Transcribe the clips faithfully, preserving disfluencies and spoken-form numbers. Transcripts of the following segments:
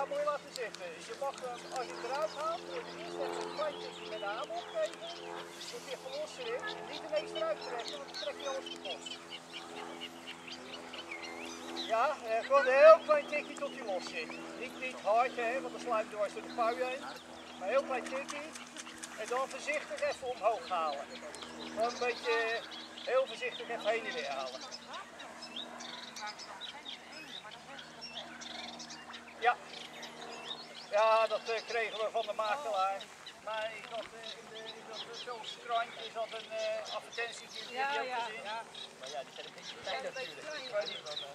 Ja, moet je laten zitten. Je mag, als je het eruit haalt, eerst even een klein tikje met de hamer opgeven. Dan weer verlossen erin. Niet ineens eruit trekken, want dan trek je alles kapot. Ja, gewoon een heel klein tikje tot hij los zit. Niet, niet hard, hè, want dan sluit dwars door de pui heen. Maar een heel klein tikje. En dan voorzichtig even omhoog halen. Gewoon een beetje, heel voorzichtig even heen en weer halen. Ja, ja dat uh, kregen we van de makelaar. Maar ik had uh, in, de, in dat zo'n krantje zat een uh, advertentie die ja, heb je ja, ook gezien. ja. Maar ja, die zijn een beetje klein natuurlijk. Ik weet niet wat.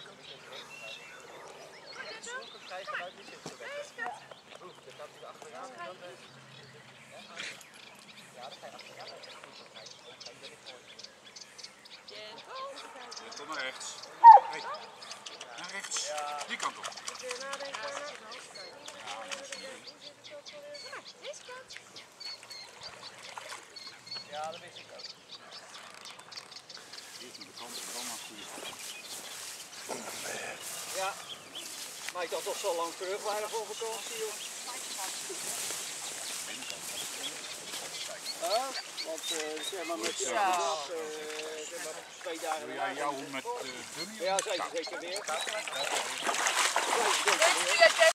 Zulke krijgen uit die zit zo weg. Oeh, dan gaat hij achteraan. En dan, uh, ja, dan ga je achteraan. Kom naar rechts. Hey. Naar rechts. Ja. Die kant op. Ja, dat wist ik ook. Eerst naar de kant en dan naar goede. Ja, maar ik dacht toch zo lang terug waren voor vakantie, joh. Uh, want uh, zeg maar met ja, uh, zeg maar twee dagen. Wil jij jou met uh, dummy? Ja, zeker, zeker weer.